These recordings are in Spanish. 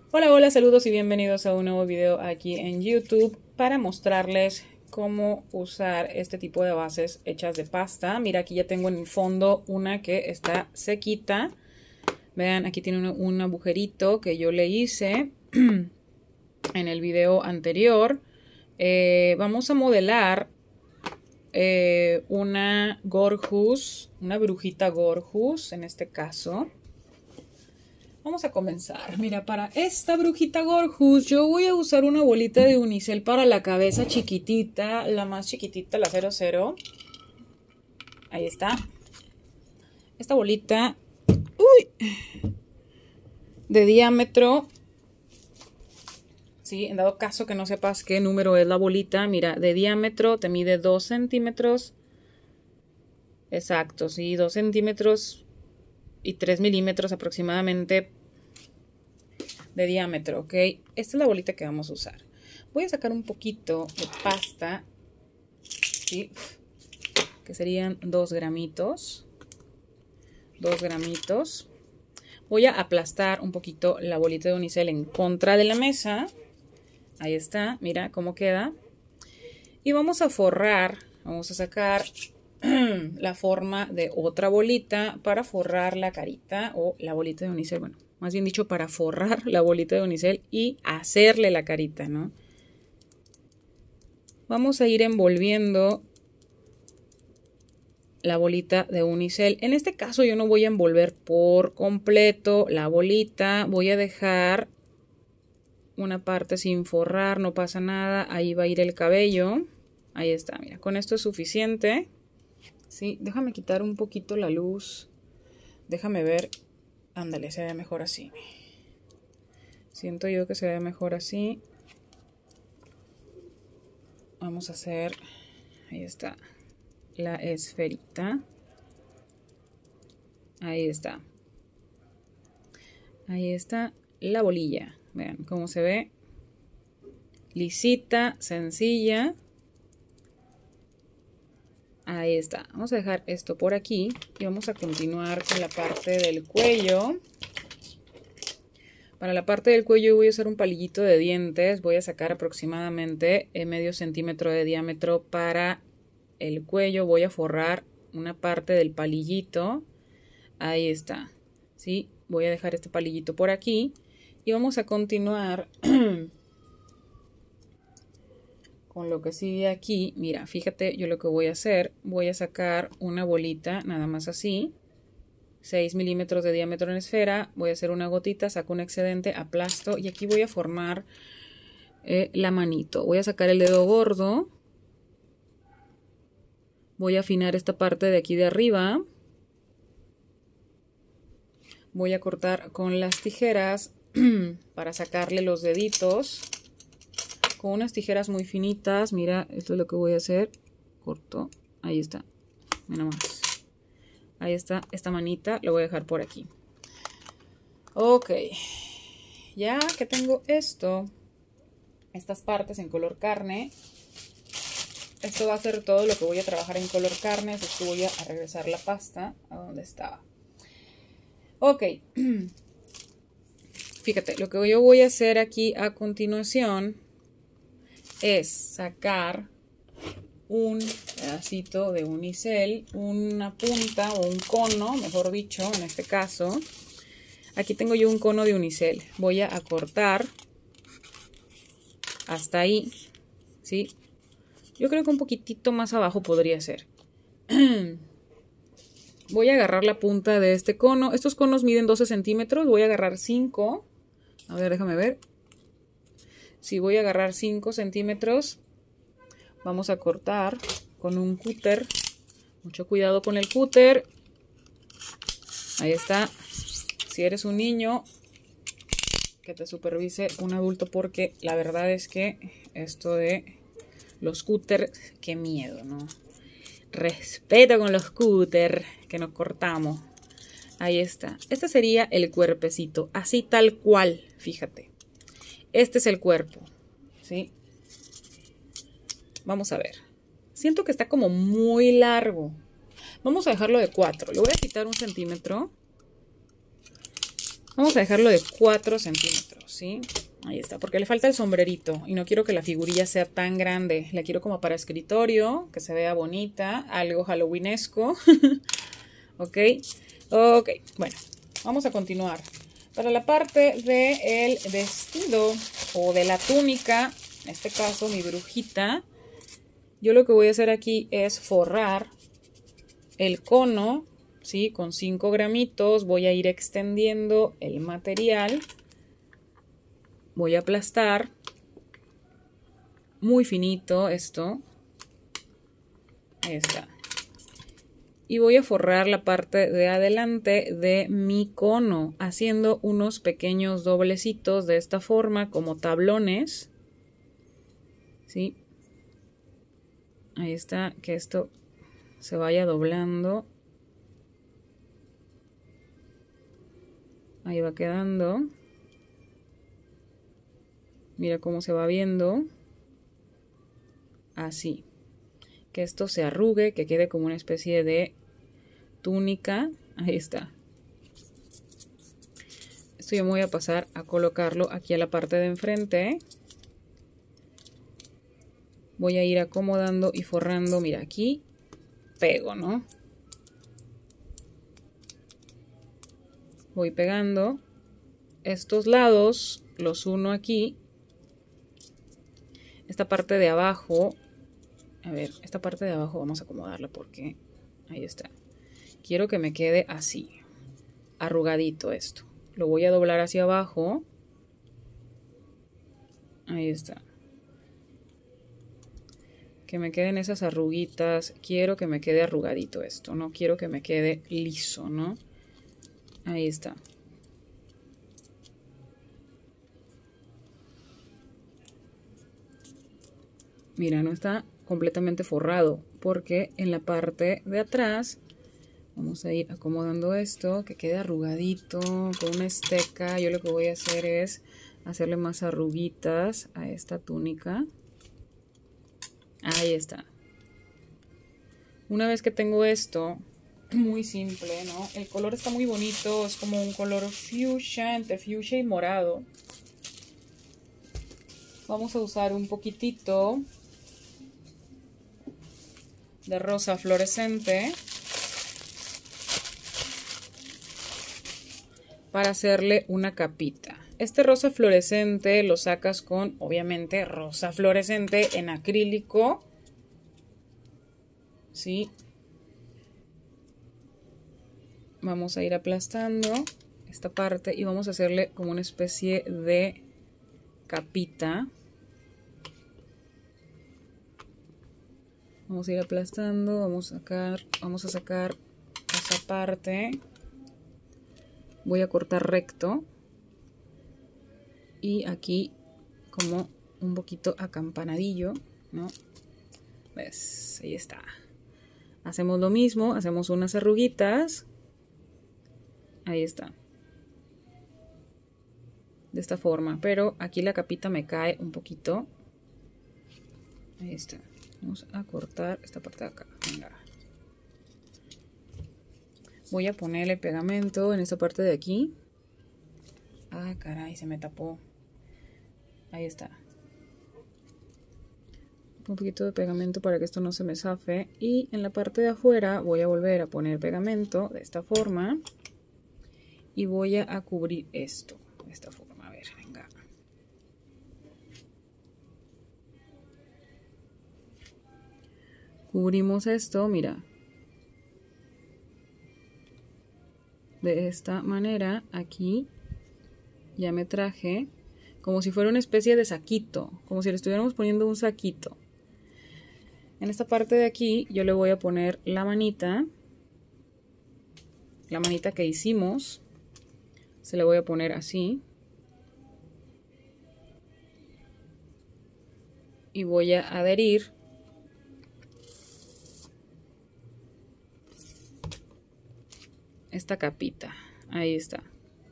Hola, hola, saludos y bienvenidos a un nuevo video aquí en YouTube para mostrarles cómo usar este tipo de bases hechas de pasta. Mira, aquí ya tengo en el fondo una que está sequita. Vean, aquí tiene un agujerito que yo le hice en el video anterior. Vamos a modelar una Gorjus, una brujita Gorjus en este caso. Vamos a comenzar. Mira, para esta brujita Gorjus yo voy a usar una bolita de unicel para la cabeza chiquitita, la más chiquitita, la 00. Ahí está. Esta bolita de diámetro, ¿sí? En dado caso que no sepas qué número es la bolita, mira, de diámetro te mide 2 centímetros. Exacto, sí, 2 centímetros y 3 milímetros aproximadamente de diámetro, ¿ok? Esta es la bolita que vamos a usar. Voy a sacar un poquito de pasta, ¿sí? Que serían 2 gramitos. 2 gramitos. Voy a aplastar un poquito la bolita de unicel en contra de la mesa. Ahí está, mira cómo queda. Y vamos a forrar, vamos a sacar la forma de otra bolita para forrar la carita o la bolita de unicel. Bueno, más bien dicho, para forrar la bolita de unicel y hacerle la carita, ¿no? Vamos a ir envolviendo la bolita de unicel. En este caso yo no voy a envolver por completo la bolita. Voy a dejar una parte sin forrar, no pasa nada. Ahí va a ir el cabello. Ahí está, mira, con esto es suficiente. Sí, déjame quitar un poquito la luz. Déjame ver. Ándale, se ve mejor así. Siento yo que se ve mejor así. Vamos a hacer, ahí está, la esferita. Ahí está. Ahí está la bolilla. Vean cómo se ve. Lisita, sencilla. Ahí está. Vamos a dejar esto por aquí y vamos a continuar con la parte del cuello. Para la parte del cuello voy a usar un palillito de dientes. Voy a sacar aproximadamente medio centímetro de diámetro para el cuello. Voy a forrar una parte del palillito. Ahí está. ¿Sí? Voy a dejar este palillito por aquí y vamos a continuar con lo que sigue aquí. Mira, fíjate, yo lo que voy a hacer, voy a sacar una bolita, nada más así, 6 milímetros de diámetro en esfera, voy a hacer una gotita, saco un excedente, aplasto y aquí voy a formar la manito. Voy a sacar el dedo gordo, voy a afinar esta parte de aquí de arriba, voy a cortar con las tijeras para sacarle los deditos. Con unas tijeras muy finitas, mira, esto es lo que voy a hacer. Corto, ahí está. Mira más. Ahí está, esta manita, lo voy a dejar por aquí. Ok, ya que tengo esto, estas partes en color carne, esto va a ser todo lo que voy a trabajar en color carne. Así que voy a regresar la pasta a donde estaba. Ok, fíjate, lo que yo voy a hacer aquí a continuación es sacar un pedacito de unicel, una punta o un cono, mejor dicho, en este caso. Aquí tengo yo un cono de unicel. Voy a cortar hasta ahí, ¿sí? Yo creo que un poquitito más abajo podría ser. Voy a agarrar la punta de este cono. Estos conos miden 12 centímetros. Voy a agarrar 5. A ver, déjame ver. Si voy a agarrar 5 centímetros, vamos a cortar con un cúter. Mucho cuidado con el cúter. Ahí está. Si eres un niño, que te supervise un adulto, porque la verdad es que esto de los cúter, qué miedo, ¿no? Respeto con los cúter que nos cortamos. Ahí está. Este sería el cuerpecito, así tal cual, fíjate. Este es el cuerpo, ¿sí? Vamos a ver. Siento que está como muy largo. Vamos a dejarlo de 4. Le voy a quitar 1 centímetro. Vamos a dejarlo de 4 centímetros. ¿sí? Ahí está, porque le falta el sombrerito y no quiero que la figurilla sea tan grande. La quiero como para escritorio, que se vea bonita, algo halloweenesco. Ok, ok, bueno, vamos a continuar. Para la parte del vestido o de la túnica, en este caso mi brujita, yo lo que voy a hacer aquí es forrar el cono, ¿sí? Con 5 gramitos voy a ir extendiendo el material. Voy a aplastar muy finito esto. Ahí está. Y voy a forrar la parte de adelante de mi cono, haciendo unos pequeños doblecitos de esta forma, como tablones. ¿Sí? Ahí está, que esto se vaya doblando. Ahí va quedando. Mira cómo se va viendo. Así. Que esto se arrugue, que quede como una especie de túnica. Ahí está. Esto yo me voy a pasar a colocarlo aquí a la parte de enfrente. Voy a ir acomodando y forrando. Mira, aquí pego, ¿no? Voy pegando. Estos lados los uno aquí. Esta parte de abajo, a ver, esta parte de abajo vamos a acomodarla porque ahí está. Quiero que me quede así, arrugadito esto. Lo voy a doblar hacia abajo. Ahí está. Que me queden esas arruguitas. Quiero que me quede arrugadito esto. No quiero que me quede liso, ¿no? Ahí está. Mira, no está completamente forrado porque en la parte de atrás vamos a ir acomodando esto, que quede arrugadito con una esteca. Yo lo que voy a hacer es hacerle más arruguitas a esta túnica. Ahí está. Una vez que tengo esto, muy simple, ¿no? El color está muy bonito, es como un color fuchsia, entre fuchsia y morado. Vamos a usar un poquitito de rosa fluorescente para hacerle una capita. Este rosa fluorescente lo sacas con, obviamente, rosa fluorescente en acrílico. ¿Sí? Vamos a ir aplastando esta parte y vamos a hacerle como una especie de capita. Vamos a ir aplastando, vamos a sacar esa parte. Voy a cortar recto. Y aquí como un poquito acampanadillo, ¿no? ¿Ves? Ahí está. Hacemos lo mismo, hacemos unas arruguitas. Ahí está. De esta forma, pero aquí la capita me cae un poquito. Ahí está. Vamos a cortar esta parte de acá. Venga. Voy a ponerle pegamento en esta parte de aquí. Ah, caray, se me tapó. Ahí está. Un poquito de pegamento para que esto no se me zafe. Y en la parte de afuera voy a volver a poner pegamento de esta forma. Y voy a cubrir esto de esta forma. A ver, venga. Cubrimos esto, mira. De esta manera, aquí ya me traje como si fuera una especie de saquito, como si le estuviéramos poniendo un saquito. En esta parte de aquí yo le voy a poner la manita que hicimos, se la voy a poner así. Y voy a adherir esta capita. Ahí está.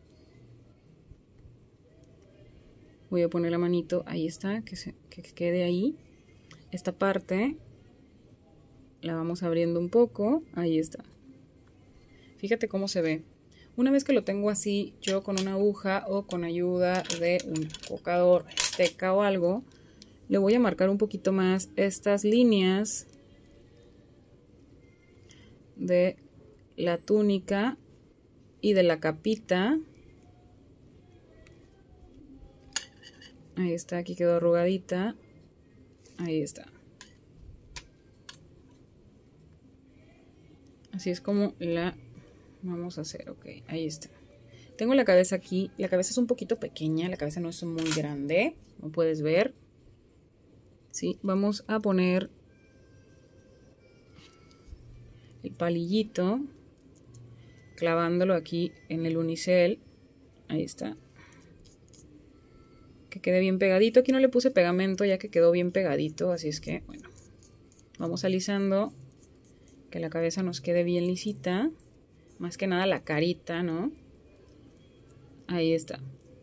Voy a poner la manito, ahí está, que quede ahí. Esta parte la vamos abriendo un poco, ahí está. Fíjate cómo se ve. Una vez que lo tengo así, yo con una aguja o con ayuda de un enfocador, esteca o algo, le voy a marcar un poquito más estas líneas de la túnica y de la capita. Ahí está, aquí quedó arrugadita. Ahí está. Así es como la vamos a hacer. Ok, ahí está. Tengo la cabeza aquí. La cabeza es un poquito pequeña. La cabeza no es muy grande. Como puedes ver. Sí, vamos a poner el palillito, clavándolo aquí en el unicel. Ahí está. Que quede bien pegadito. Aquí no le puse pegamento ya que quedó bien pegadito. Así es que, bueno, vamos alisando. Que la cabeza nos quede bien lisita. Más que nada la carita, ¿no? Ahí está.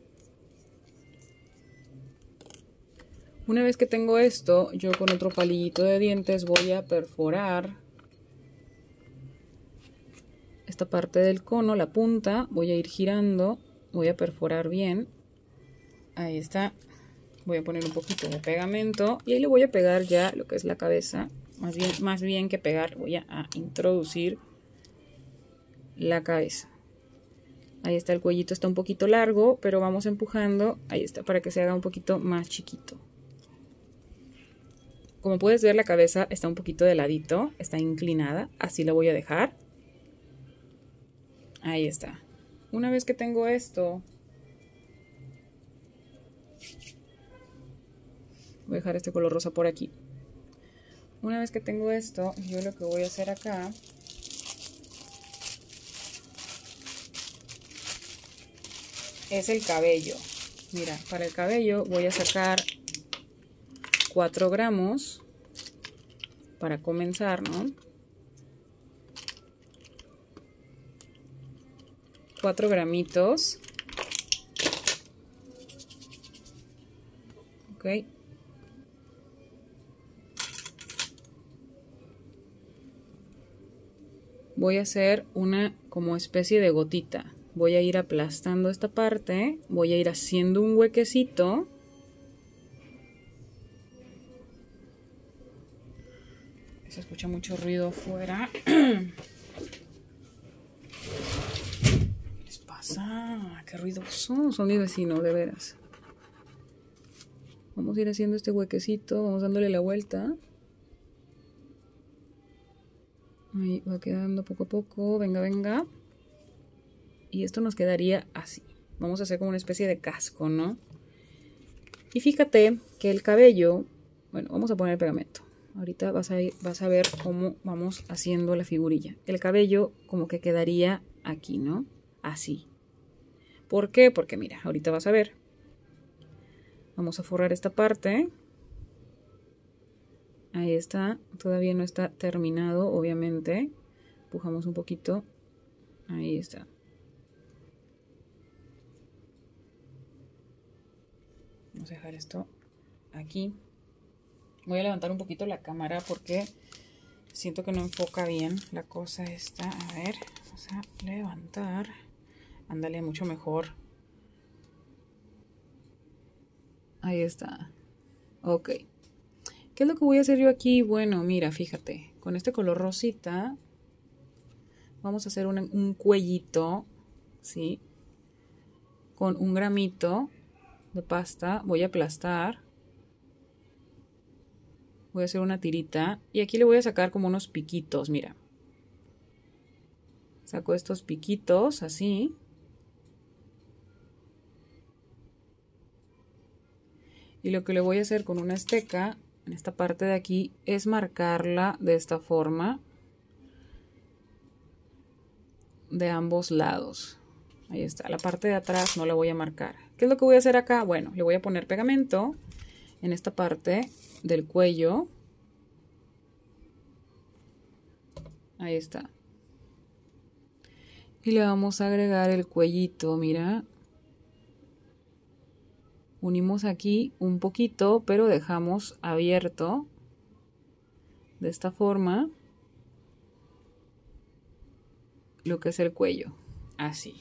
Una vez que tengo esto, yo con otro palillito de dientes voy a perforar esta parte del cono, la punta. Voy a ir girando. Voy a perforar bien. Ahí está. Voy a poner un poquito de pegamento. Y ahí le voy a pegar ya lo que es la cabeza. Más bien que pegar, voy a introducir la cabeza. Ahí está, el cuellito está un poquito largo, pero vamos empujando. Ahí está, para que se haga un poquito más chiquito. Como puedes ver, la cabeza está un poquito de ladito, está inclinada. Así la voy a dejar. Ahí está. Una vez que tengo esto, voy a dejar este color rosa por aquí. Una vez que tengo esto, yo lo que voy a hacer acá es el cabello. Mira, para el cabello voy a sacar 4 gramos para comenzar, ¿no? 4 gramitos. Ok. Voy a hacer una como especie de gotita. Voy a ir aplastando esta parte. Voy a ir haciendo un huequecito. Se escucha mucho ruido afuera. ¿Qué les pasa? Qué ruidoso. Son mis vecinos, de veras. Vamos a ir haciendo este huequecito. Vamos dándole la vuelta. Ahí va quedando poco a poco. Venga, venga. Y esto nos quedaría así. Vamos a hacer como una especie de casco, ¿no? Y fíjate que el cabello... Bueno, vamos a poner el pegamento. Ahorita vas a ver cómo vamos haciendo la figurilla. El cabello como que quedaría aquí, ¿no? Así. ¿Por qué? Porque mira, ahorita vas a ver. Vamos a forrar esta parte. Ahí está. Todavía no está terminado, obviamente. Empujamos un poquito. Ahí está. Vamos a dejar esto aquí. Voy a levantar un poquito la cámara porque siento que no enfoca bien la cosa esta. A ver, vamos a levantar. Ándale, mucho mejor. Ahí está. Ok. ¿Qué es lo que voy a hacer yo aquí? Bueno, mira, fíjate. Con este color rosita vamos a hacer un cuellito, ¿sí? Con un gramito de pasta. Voy a aplastar. Voy a hacer una tirita. Y aquí le voy a sacar como unos piquitos, mira. Saco estos piquitos así. Y lo que le voy a hacer con una esteca, en esta parte de aquí, es marcarla de esta forma. De ambos lados. Ahí está. La parte de atrás no la voy a marcar. ¿Qué es lo que voy a hacer acá? Bueno, le voy a poner pegamento en esta parte del cuello. Ahí está. Y le vamos a agregar el cuellito, mira. Unimos aquí un poquito, pero dejamos abierto de esta forma lo que es el cuello. así.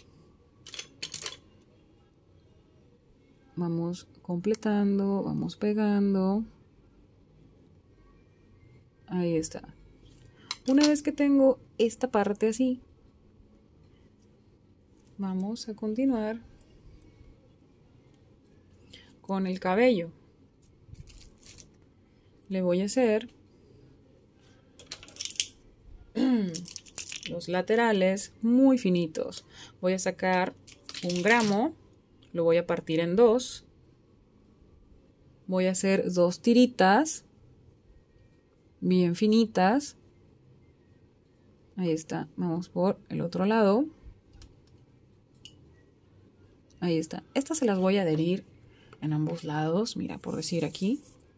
Vamos completando, vamos pegando. Ahí está. Una vez que tengo esta parte así, vamos a continuar con el cabello. Le voy a hacer los laterales muy finitos. Voy a sacar 1 gramo, lo voy a partir en 2. Voy a hacer 2 tiritas bien finitas. Ahí está. Vamos por el otro lado. Ahí está. Estas se las voy a adherir en ambos lados. Mira, por decir aquí.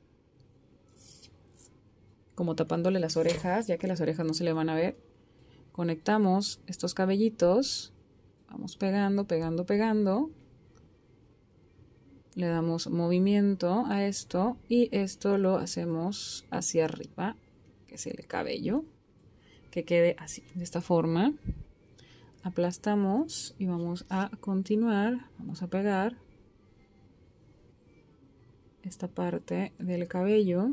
Como tapándole las orejas, ya que las orejas no se le van a ver. Conectamos estos cabellitos. Vamos pegando, pegando, pegando. Le damos movimiento a esto. Y esto lo hacemos hacia arriba, que es el cabello. Que quede así, de esta forma. Aplastamos y vamos a continuar. Vamos a pegar esta parte del cabello.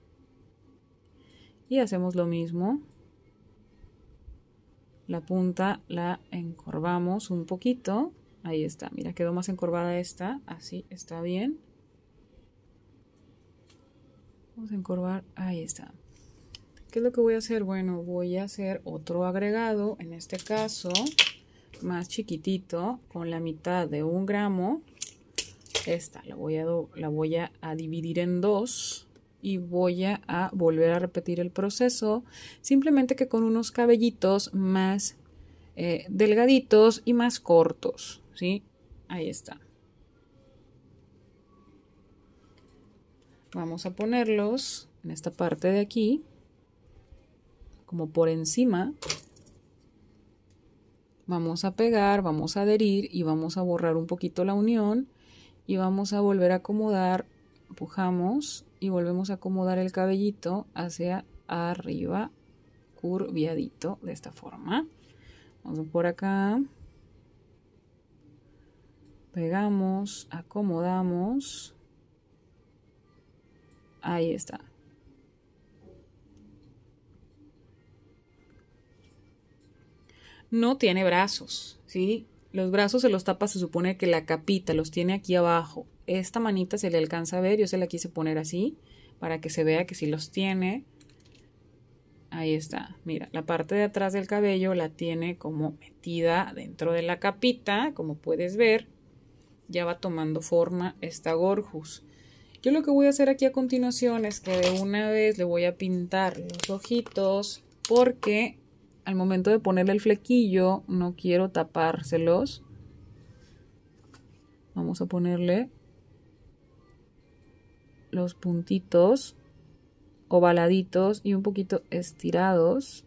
Y hacemos lo mismo. La punta la encorvamos un poquito. Ahí está. Mira, quedó más encorvada esta. Así está bien. Vamos a encorvar. Ahí está. ¿Qué es lo que voy a hacer? Bueno, voy a hacer otro agregado. En este caso, más chiquitito. Con la mitad de 1 gramo. Esta la voy a dividir en 2. Y voy a volver a repetir el proceso, simplemente que con unos cabellitos más delgaditos y más cortos, ¿sí? Ahí está. Vamos a ponerlos en esta parte de aquí, como por encima. Vamos a pegar, vamos a adherir y vamos a borrar un poquito la unión y vamos a volver a acomodar. Empujamos y volvemos a acomodar el cabellito hacia arriba, curviadito, de esta forma. Vamos por acá. Pegamos, acomodamos. Ahí está. No tiene brazos, ¿sí? Los brazos se los tapa, se supone que la capita los tiene aquí abajo. Esta manita se le alcanza a ver, yo se la quise poner así para que se vea que sí los tiene. Ahí está, mira, la parte de atrás del cabello la tiene como metida dentro de la capita, como puedes ver. Ya va tomando forma esta gorjus. Yo lo que voy a hacer aquí a continuación es que de una vez le voy a pintar los ojitos porque al momento de ponerle el flequillo no quiero tapárselos. Vamos a ponerle los puntitos ovaladitos y un poquito estirados.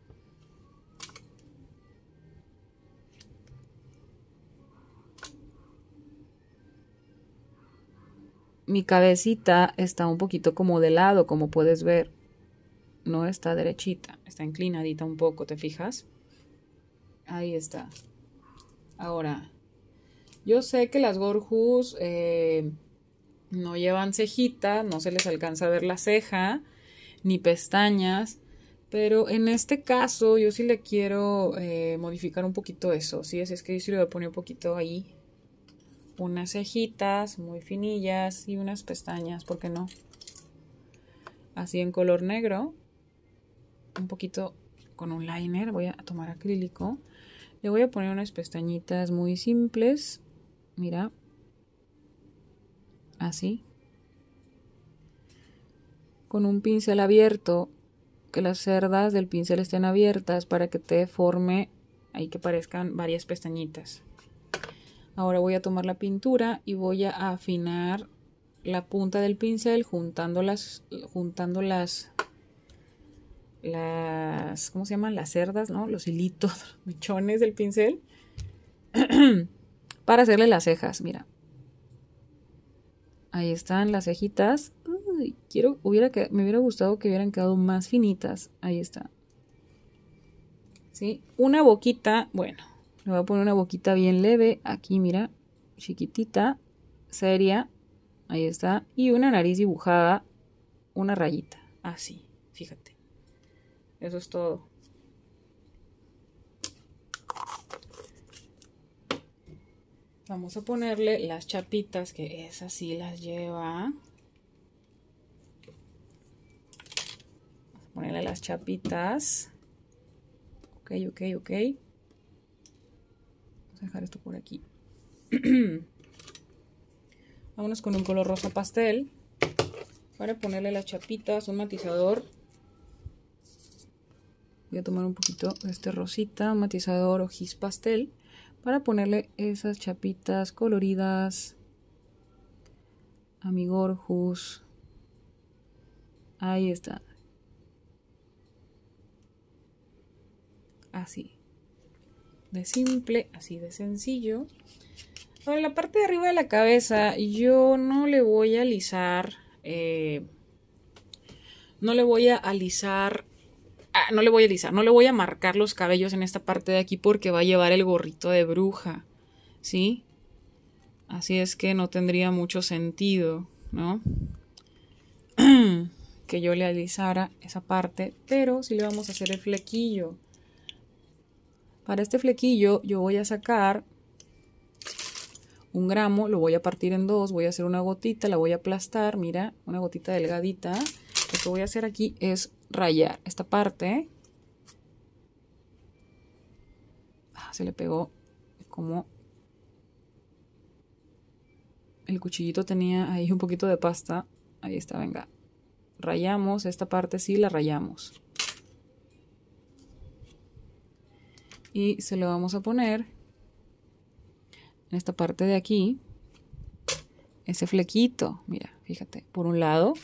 Mi cabecita está un poquito como de lado, como puedes ver. No está derechita, está inclinadita un poco, ¿te fijas? Ahí está. Ahora, yo sé que las gorjus no llevan cejita, no se les alcanza a ver la ceja, ni pestañas, pero en este caso yo sí le quiero modificar un poquito eso, ¿sí? Así es que yo sí le voy a poner un poquito ahí, unas cejitas muy finillas y unas pestañas, ¿por qué no? Así en color negro, un poquito con un liner, voy a tomar acrílico, le voy a poner unas pestañitas muy simples, mira. Así, con un pincel abierto, que las cerdas del pincel estén abiertas para que te forme ahí que parezcan varias pestañitas. Ahora voy a tomar la pintura y voy a afinar la punta del pincel juntando las ¿cómo se llaman? Las cerdas, ¿no? Los hilitos, mechones del pincel para hacerle las cejas, mira. Ahí están las cejitas. Uy, me hubiera gustado que hubieran quedado más finitas. Ahí está. ¿Sí? Una boquita, bueno, Le voy a poner una boquita bien leve. Aquí, mira, chiquitita, seria. Ahí está. Y una nariz dibujada, una rayita. Así, fíjate. Eso es todo. Vamos a ponerle las chapitas, que esas sí las lleva. Vamos a ponerle las chapitas. Ok. Vamos a dejar esto por aquí. Vámonos con un color rosa pastel para ponerle las chapitas, un matizador. Voy a tomar un poquito de este rosita, un matizador o gis pastel, para ponerle esas chapitas coloridas a mi Gorjus. Ahí está. Así. De simple, así de sencillo. Ahora, la parte de arriba de la cabeza yo no le voy a alisar. No le voy a marcar los cabellos en esta parte de aquí porque va a llevar el gorrito de bruja, ¿sí? Así es que no tendría mucho sentido, ¿no? Que yo le alisara esa parte, pero sí le vamos a hacer el flequillo. Para este flequillo yo voy a sacar 1 gramo, lo voy a partir en 2, voy a hacer una gotita, la voy a aplastar, mira, una gotita delgadita. Lo que voy a hacer aquí es rayar esta parte. Se le pegó como el cuchillito tenía ahí un poquito de pasta. Ahí está, venga. Rayamos esta parte, sí la rayamos. Y se lo vamos a poner en esta parte de aquí. Ese flequito, mira, fíjate, por un lado.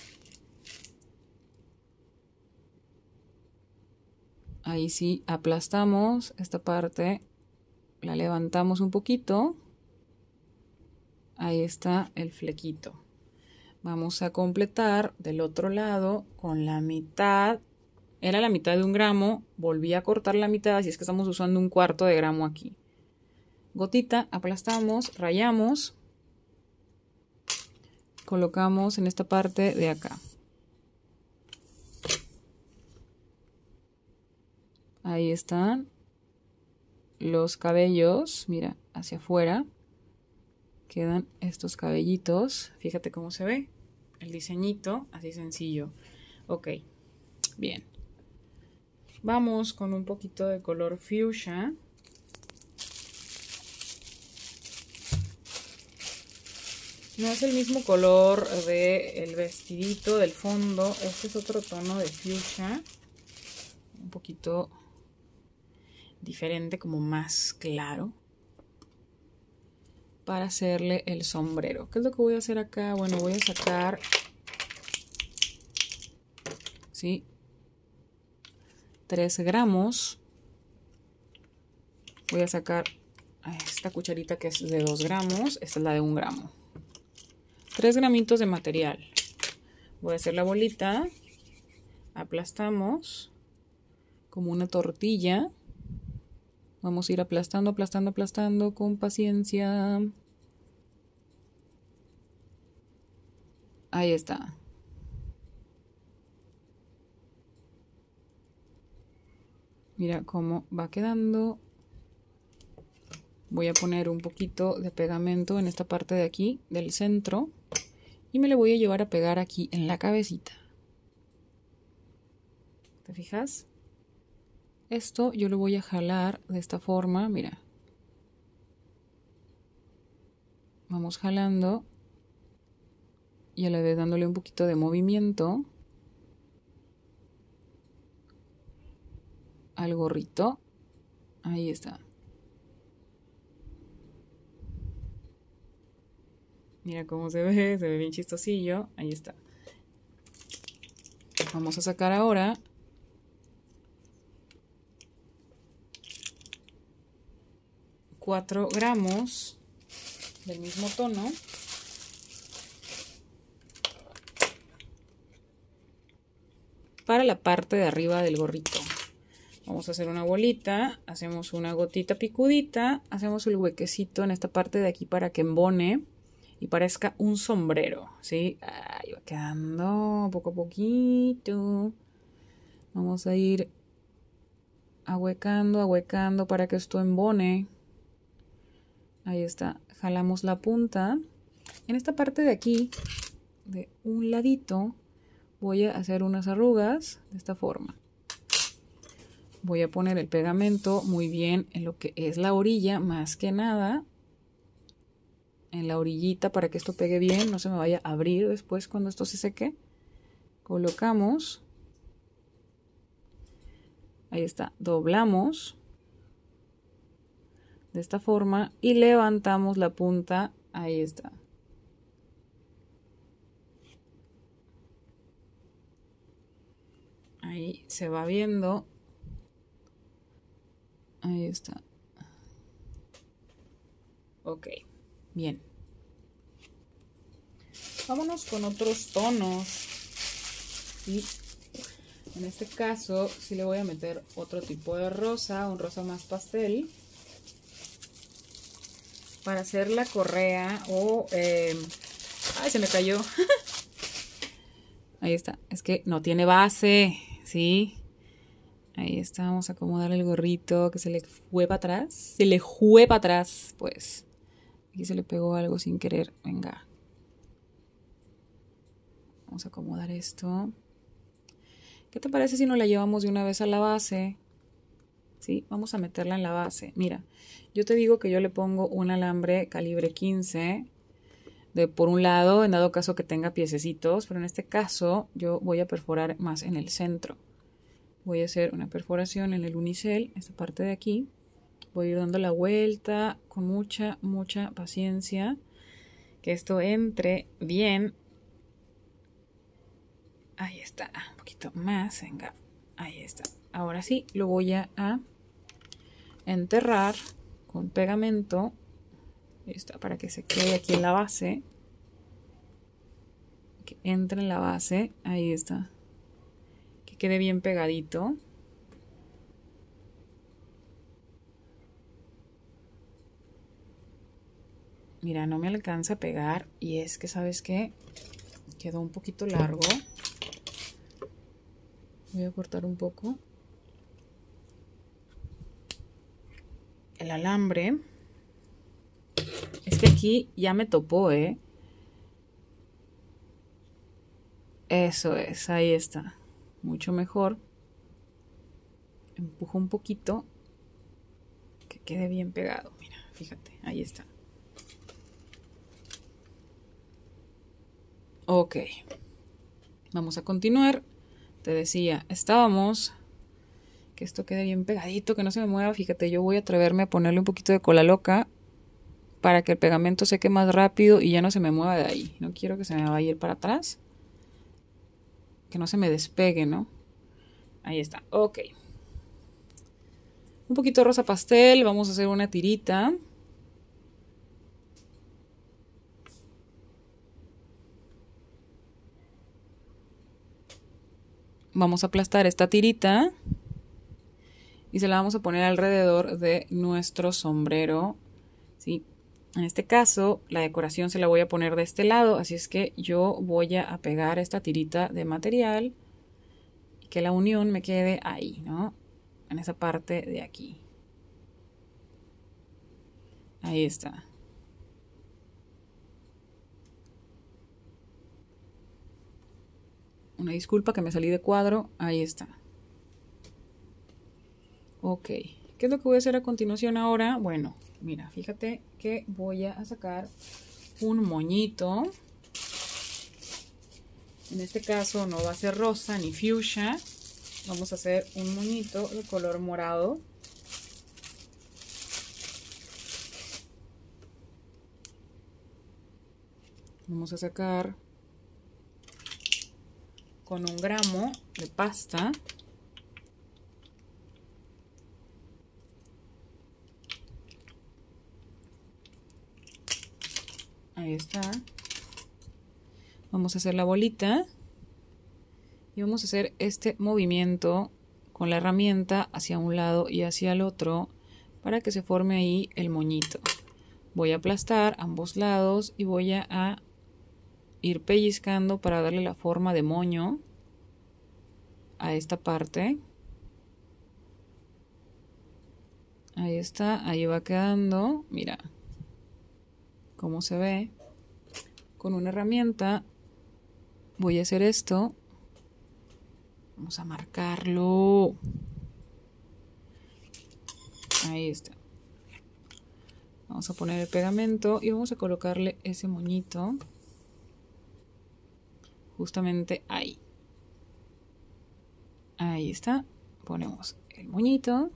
Ahí sí aplastamos esta parte, la levantamos un poquito. Ahí está el flequito. Vamos a completar del otro lado con la mitad. Era la mitad de 1 gramo, volví a cortar la mitad, así es que estamos usando 1/4 de gramo aquí. Gotita, aplastamos, rayamos, colocamos en esta parte de acá. Ahí están los cabellos, mira, hacia afuera quedan estos cabellitos. Fíjate cómo se ve el diseñito, así sencillo. Ok, bien. Vamos con un poquito de color fuchsia. No es el mismo color del vestidito, del fondo. Este es otro tono de fuchsia. Un poquito diferente, como más claro, para hacerle el sombrero. ¿Qué es lo que voy a hacer acá? Bueno, voy a sacar, ¿sí?, 3 gramos. Voy a sacar esta cucharita que es de 2 gramos. Esta es la de 1 gramo. 3 gramitos de material. Voy a hacer la bolita. Aplastamos como una tortilla. Vamos a ir aplastando, aplastando, aplastando con paciencia. Ahí está. Mira cómo va quedando. Voy a poner un poquito de pegamento en esta parte de aquí, del centro. Y me lo voy a llevar a pegar aquí en la cabecita. ¿Te fijas? Esto yo lo voy a jalar de esta forma, mira. Vamos jalando y a la vez dándole un poquito de movimiento al gorrito. Ahí está. Mira cómo se ve bien chistosillo. Ahí está. Vamos a sacar ahora $4 gramos del mismo tono. Para la parte de arriba del gorrito. Vamos a hacer una bolita, hacemos una gotita picudita, hacemos el huequecito en esta parte de aquí para que embone y parezca un sombrero, ¿sí? Ahí va quedando poco a poquito. Vamos a ir ahuecando, ahuecando para que esto embone. Ahí está, jalamos la punta. En esta parte de aquí, de un ladito, voy a hacer unas arrugas de esta forma. Voy a poner el pegamento muy bien en lo que es la orilla, más que nada en la orillita para que esto pegue bien, no se me vaya a abrir después cuando esto se seque. Colocamos, ahí está, doblamos de esta forma y levantamos la punta, ahí está. Ahí se va viendo. Ahí está. Ok, bien. Vámonos con otros tonos. Y en este caso sí le voy a meter otro tipo de rosa, un rosa más pastel. Para hacer la correa o... ¡ay, se me cayó! Ahí está. Es que no tiene base, ¿sí? Ahí está, vamos a acomodar el gorrito que se le fue para atrás. Se le fue para atrás, pues. Aquí se le pegó algo sin querer. Venga. Vamos a acomodar esto. ¿Qué te parece si nos la llevamos de una vez a la base? ¿Sí? Vamos a meterla en la base. Mira, yo te digo que yo le pongo un alambre calibre 15 por un lado, en dado caso que tenga piececitos, pero en este caso yo voy a perforar más en el centro. Voy a hacer una perforación en el unicel, esta parte de aquí. Voy a ir dando la vuelta con mucha, mucha paciencia. Que esto entre bien. Ahí está, un poquito más, venga. Ahí está. Ahora sí, lo voy a enterrar con pegamento. Ahí está, para que se quede aquí en la base. Que entre en la base. Ahí está. Que quede bien pegadito. Mira, no me alcanza a pegar. Y es que, ¿sabes qué? Quedó un poquito largo. Voy a cortar un poco el alambre. Es que aquí ya me topó, ¿eh? Eso es, ahí está. Mucho mejor. Empujo un poquito. Que quede bien pegado. Mira, fíjate, ahí está. Ok. Vamos a continuar. Te decía, estábamos... Que esto quede bien pegadito, que no se me mueva. Fíjate, yo voy a atreverme a ponerle un poquito de cola loca para que el pegamento seque más rápido y ya no se me mueva de ahí. No quiero que se me vaya a ir para atrás. Que no se me despegue, ¿no? Ahí está, ok. Un poquito de rosa pastel, vamos a hacer una tirita. Vamos a aplastar esta tirita y se la vamos a poner alrededor de nuestro sombrero, ¿sí? En este caso, la decoración se la voy a poner de este lado, así es que yo voy a pegar esta tirita de material y que la unión me quede ahí, ¿no? En esa parte de aquí. Ahí está. Una disculpa que me salí de cuadro. Ahí está. Ok. ¿Qué es lo que voy a hacer a continuación ahora? Bueno, mira, fíjate que voy a sacar un moñito. En este caso no va a ser rosa ni fuchsia. Vamos a hacer un moñito de color morado. Vamos a sacar con 1 gramo de pasta. Ahí está. Vamos a hacer la bolita. Y vamos a hacer este movimiento con la herramienta hacia un lado y hacia el otro para que se forme ahí el moñito. Voy a aplastar ambos lados y voy a ir pellizcando para darle la forma de moño a esta parte. Ahí está, ahí va quedando. Mira cómo se ve. Con una herramienta voy a hacer esto. Vamos a marcarlo. Ahí está. Vamos a poner el pegamento y vamos a colocarle ese moñito justamente ahí. Ahí está. Ponemos el moñito.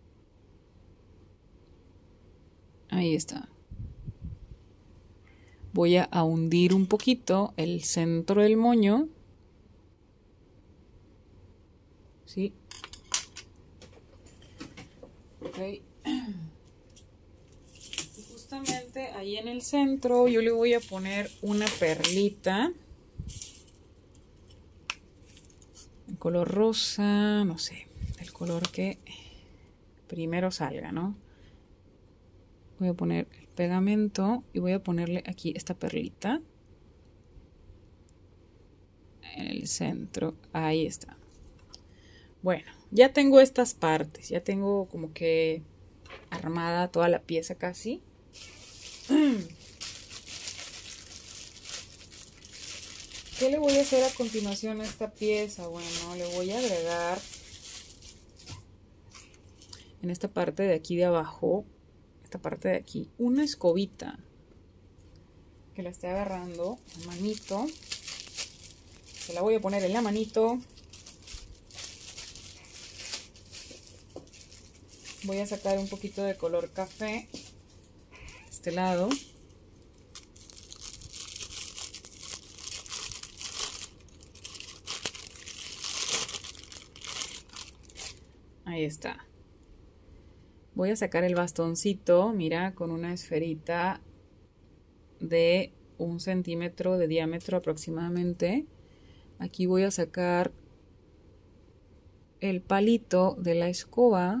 Ahí está. Voy a hundir un poquito el centro del moño. ¿Sí? Ok. Y justamente ahí en el centro yo le voy a poner una perlita. En color rosa, no sé, el color que primero salga, ¿no? Voy a poner el pegamento y voy a ponerle aquí esta perlita en el centro. Ahí está. Bueno, ya tengo estas partes, ya tengo como que armada toda la pieza casi. ¿Qué le voy a hacer a continuación a esta pieza? Bueno, le voy a agregar en esta parte de aquí de abajo, esta parte de aquí, una escobita que la esté agarrando en manito. Se la voy a poner en la manito. Voy a sacar un poquito de color café de este lado. Ahí está. Voy a sacar el bastoncito, mira, con una esferita de 1 centímetro de diámetro aproximadamente. Aquí voy a sacar el palito de la escoba.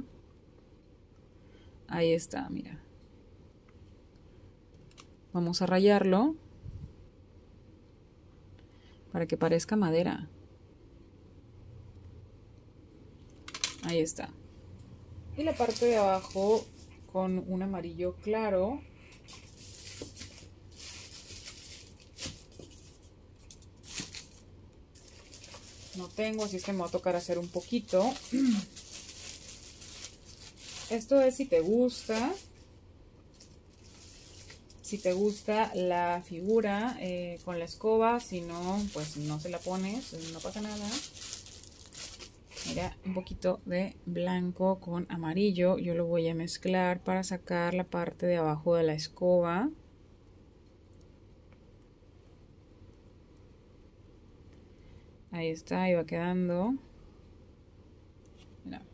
Ahí está, mira. Vamos a rayarlo para que parezca madera. Ahí está. Y la parte de abajo con un amarillo claro. No tengo, así es que me va a tocar hacer un poquito. Esto es si te gusta. Si te gusta la figura con la escoba, si no, pues no se la pones, no pasa nada. Mira, un poquito de blanco con amarillo. Yo lo voy a mezclar para sacar la parte de abajo de la escoba. Ahí está, ahí va quedando. Mira.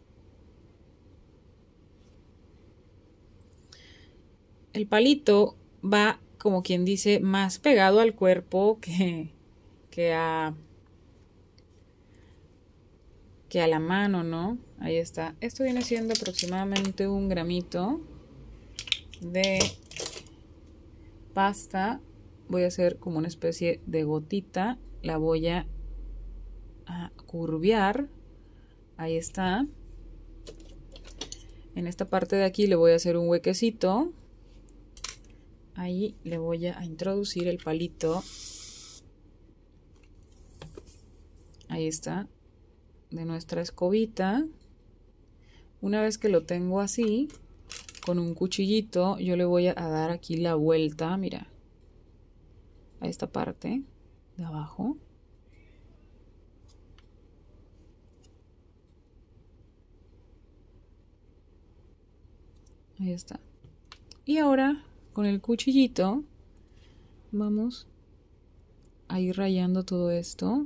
El palito va, como quien dice, más pegado al cuerpo que a la mano, ¿no? Ahí está. Esto viene siendo aproximadamente 1 gramito de pasta. Voy a hacer como una especie de gotita. La voy a curvear. Ahí está. En esta parte de aquí le voy a hacer un huequecito. Ahí le voy a introducir el palito. Ahí está. De nuestra escobita. Una vez que lo tengo así, con un cuchillito, yo le voy a dar aquí la vuelta, mira, a esta parte de abajo. Ahí está. Y ahora, con el cuchillito, vamos a ir rayando todo esto.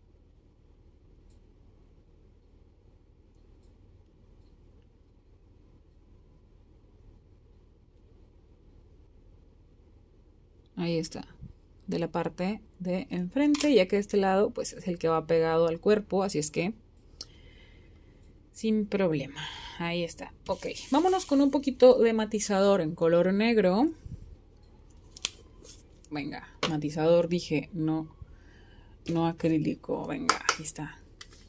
Ahí está, de la parte de enfrente, ya que este lado pues es el que va pegado al cuerpo, así es que sin problema. Ahí está. Ok, vámonos con un poquito de matizador en color negro. Venga, matizador dije, no acrílico. Venga, aquí está.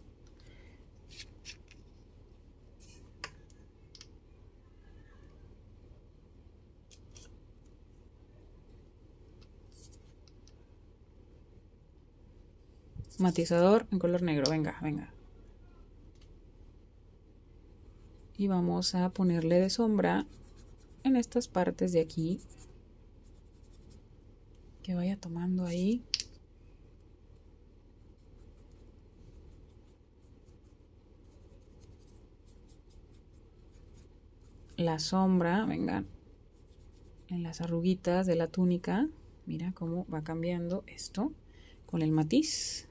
Matizador en color negro, venga, venga. Y vamos a ponerle de sombra en estas partes de aquí. Que vaya tomando ahí. La sombra, venga, en las arruguitas de la túnica. Mira cómo va cambiando esto con el matiz.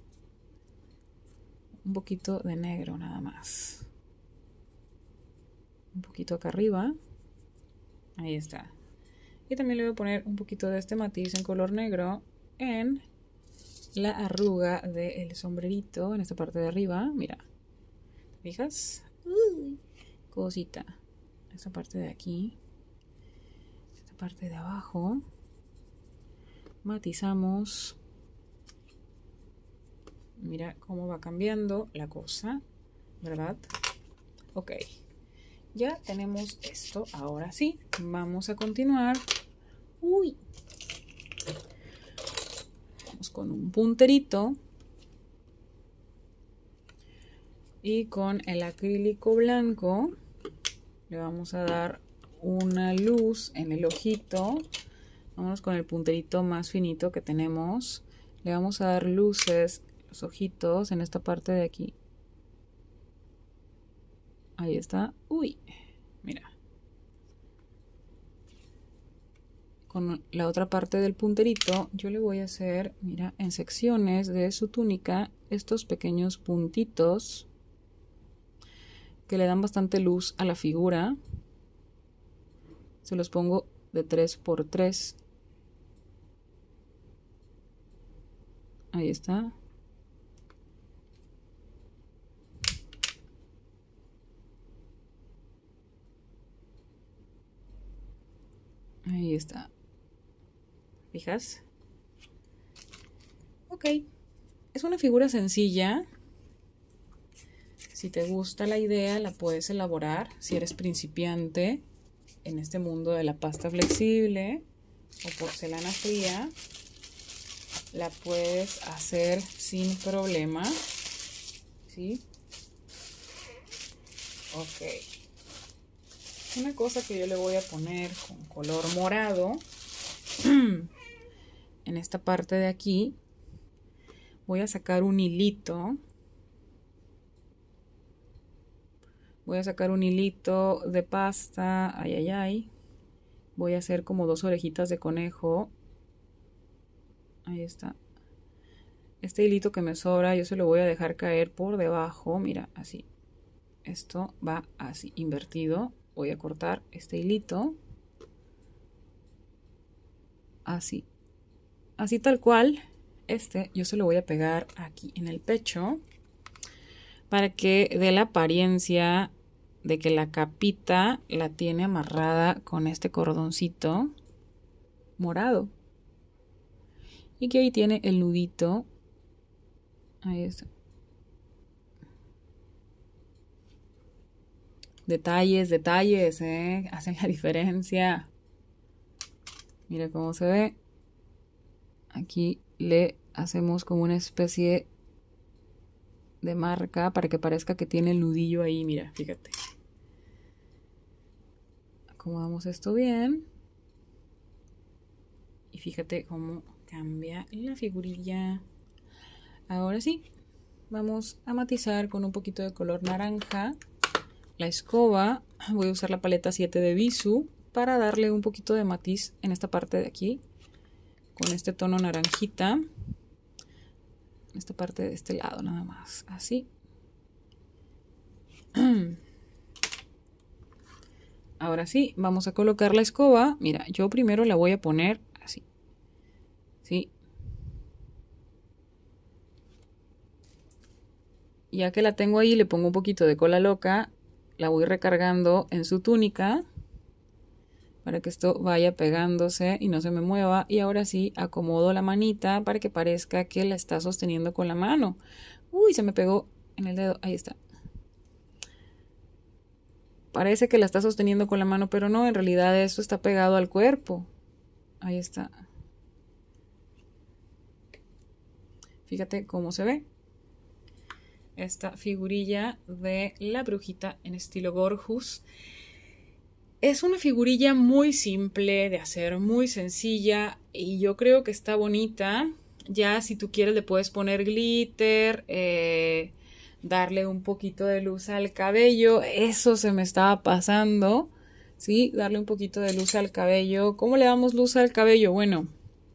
Un poquito de negro nada más. Un poquito acá arriba. Ahí está. Y también le voy a poner un poquito de este matiz en color negro en la arruga del sombrerito, en esta parte de arriba. Mira, ¿te fijas? Cosita. Esta parte de aquí. Esta parte de abajo. Matizamos. Mira cómo va cambiando la cosa, ¿verdad? Ok. Ya tenemos esto. Ahora sí, vamos a continuar. Uy. Vamos con un punterito. Y con el acrílico blanco le vamos a dar una luz en el ojito. Vámonos con el punterito más finito que tenemos. Le vamos a dar luces en los ojitos en esta parte de aquí. Ahí está. Uy, mira. Con la otra parte del punterito yo le voy a hacer, mira, en secciones de su túnica estos pequeños puntitos que le dan bastante luz a la figura. Se los pongo de 3×3. Ahí está. Ahí está. ¿Fijas? Ok. Es una figura sencilla. Si te gusta la idea, la puedes elaborar. Si eres principiante en este mundo de la pasta flexible o porcelana fría, la puedes hacer sin problema. ¿Sí? Ok. Una cosa que yo le voy a poner con color morado en esta parte de aquí, voy a sacar un hilito. Voy a sacar un hilito de pasta. Ay, ay, ay. Voy a hacer como 2 orejitas de conejo. Ahí está. Este hilito que me sobra, yo se lo voy a dejar caer por debajo. Mira, así. Esto va así, invertido. Voy a cortar este hilito. Así. Así tal cual. Este yo se lo voy a pegar aquí en el pecho. Para que dé la apariencia de que la capita la tiene amarrada con este cordoncito morado. Y que ahí tiene el nudito. Ahí está. Detalles, detalles, hacen la diferencia. Mira cómo se ve. Aquí le hacemos como una especie de marca para que parezca que tiene el nudillo ahí. Mira, fíjate. Acomodamos esto bien. Y fíjate cómo cambia la figurilla. Ahora sí, vamos a matizar con un poquito de color naranja. La escoba, voy a usar la paleta 7 de Bisú para darle un poquito de matiz en esta parte de aquí. Con este tono naranjita. En esta parte de este lado nada más. Así. Ahora sí, vamos a colocar la escoba. Mira, yo primero la voy a poner así. ¿Sí? ya que la tengo ahí, le pongo un poquito de cola loca, la voy recargando en su túnica para que esto vaya pegándose y no se me mueva. Y ahora sí, acomodo la manita para que parezca que la está sosteniendo con la mano. Uy, se me pegó en el dedo. Ahí está. Parece que la está sosteniendo con la mano, pero no, en realidad esto está pegado al cuerpo. Ahí está. Fíjate cómo se ve esta figurilla de la brujita en estilo Gorjus. Es una figurilla muy simple de hacer, muy sencilla, y yo creo que está bonita. Ya si tú quieres le puedes poner glitter, darle un poquito de luz al cabello. Eso se me estaba pasando, ¿sí? Darle un poquito de luz al cabello. ¿Cómo le damos luz al cabello? Bueno,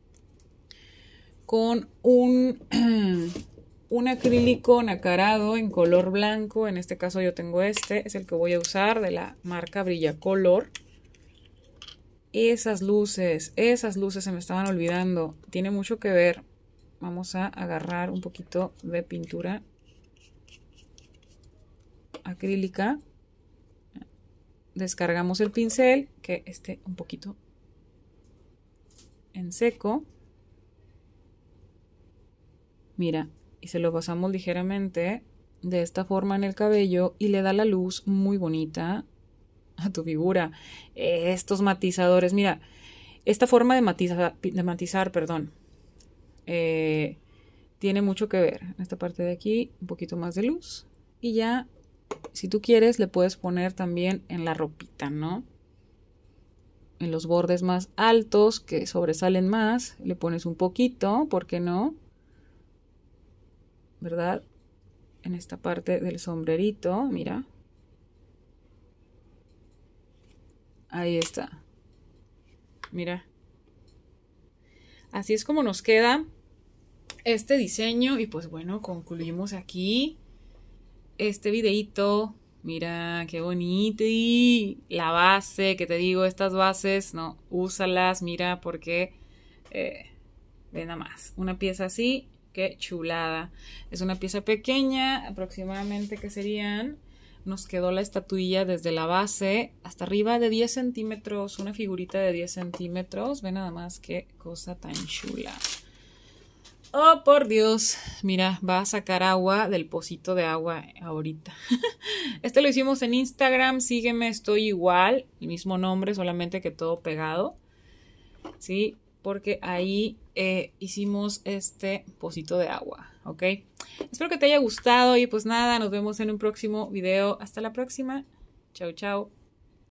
con un acrílico nacarado en color blanco. En este caso yo tengo este, es el que voy a usar, de la marca Brillacolor. Esas luces se me estaban olvidando. Tiene mucho que ver. Vamos a agarrar un poquito de pintura acrílica. Descargamos el pincel, que esté un poquito en seco. Mira, y se lo pasamos ligeramente de esta forma en el cabello y le da la luz muy bonita a tu figura. Estos matizadores, mira, esta forma de matizar, perdón, tiene mucho que ver. En esta parte de aquí, un poquito más de luz. Y ya, si tú quieres, le puedes poner también en la ropita, ¿no? En los bordes más altos, que sobresalen más, le pones un poquito, ¿por qué no? ¿Verdad? En esta parte del sombrerito, mira. Ahí está. Mira. Así es como nos queda este diseño. Y pues bueno, concluimos aquí este videito. Mira, qué bonito. Y la base, que te digo, estas bases, no, úsalas, mira, porque ve nada más. Una pieza así, qué chulada. Es una pieza pequeña, aproximadamente que serían, nos quedó la estatuilla desde la base hasta arriba de 10 centímetros, una figurita de 10 centímetros. Ve nada más qué cosa tan chula. Oh, por Dios, mira, va a sacar agua del pocito de agua ahorita. Este lo hicimos en Instagram, sígueme, estoy igual, el mismo nombre, solamente que todo pegado, ¿sí? Porque ahí hicimos este pocito de agua, ¿ok? Espero que te haya gustado y pues nada, nos vemos en un próximo video. Hasta la próxima. Chao, chao.